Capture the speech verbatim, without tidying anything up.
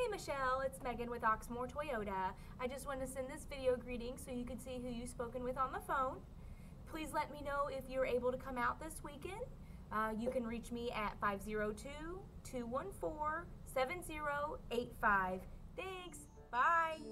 Hey Michelle, it's Megan with Oxmoor Toyota. I just want to send this video greeting so you can see who you've spoken with on the phone. Please let me know if you're able to come out this weekend. Uh, you can reach me at five zero two, two one four, seven zero eight five. Thanks. Bye.